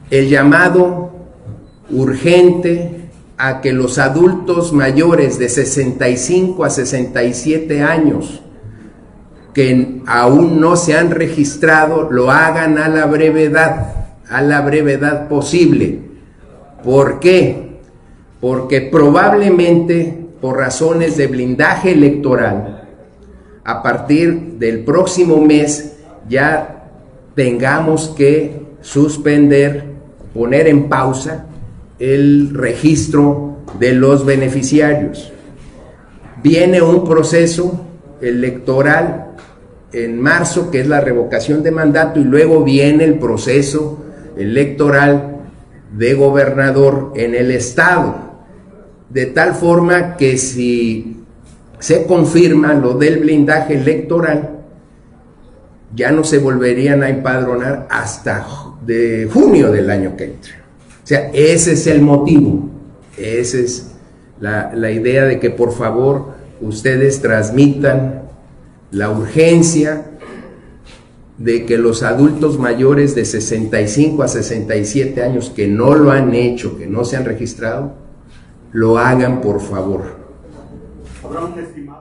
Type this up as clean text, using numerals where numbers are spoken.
el llamado urgente a que los adultos mayores de 65 a 67 años que aún no se han registrado lo hagan a la brevedad posible. ¿Por qué? Porque probablemente por razones de blindaje electoral, a partir del próximo mes ya tengamos que suspender, poner en pausa el registro de los beneficiarios. Viene un proceso electoral en marzo, que es la revocación de mandato, y luego viene el proceso electoral de gobernador en el estado, de tal forma que si se confirma lo del blindaje electoral, ya no se volverían a empadronar hasta de junio del año que entra. O sea, ese es el motivo, esa es la idea de que por favor ustedes transmitan la urgencia de que los adultos mayores de 65 a 67 años que no lo han hecho, que no se han registrado, lo hagan por favor.